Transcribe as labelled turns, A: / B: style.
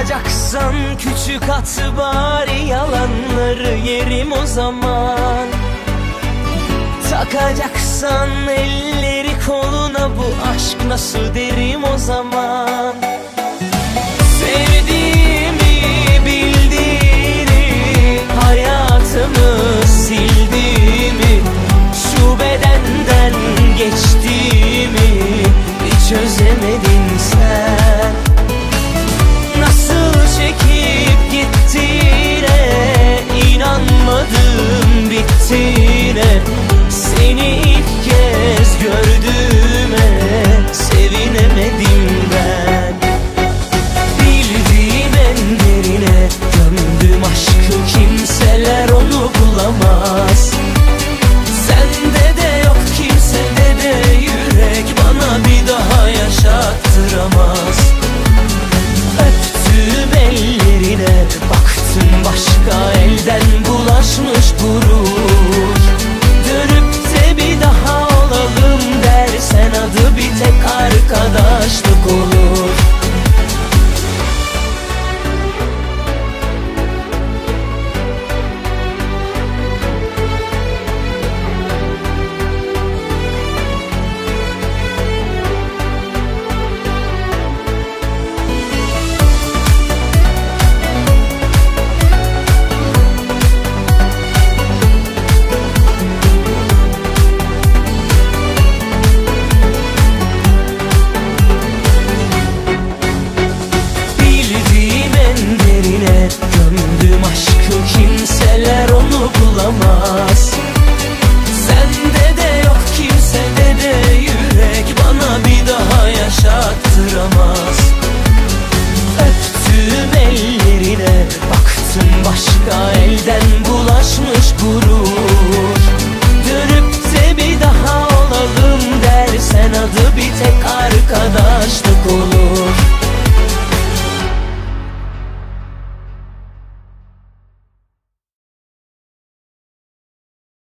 A: Takacaksan küçük at bari, yalanları yerim o zaman. Takacaksan elleri koluna, bu aşk nasıl derim o zaman. Sevdiğimi bildiğini, hayatımı sildiğimi, şu bedenden geçtiğimi hiç çözemedin sen. Nasıl çekip gittiğine inanmadım bittiğine, seni ilk kez gördüğüme sevinemedim ben. Bildiğim en derine gömdüm aşkı, kimseler onu bulamaz. Sende de yok, kimsede de yürek bana bir daha yaşattıramaz. Öptüm ellerine, baktım başka elden bulaşmış gurur. Dönüp de bir daha olalım dersen, adı bir tek arkadaşlık olur. Gömdüm aşkı, kimseler onu bulamaz. Sende de yok, kimsede de yürek bana bir daha yaşattıramaz. Öptüm ellerine, baktım başka elden bulaşmış gurur. Dönüp de bir daha olalım dersen, adı bir tek arkadaşlık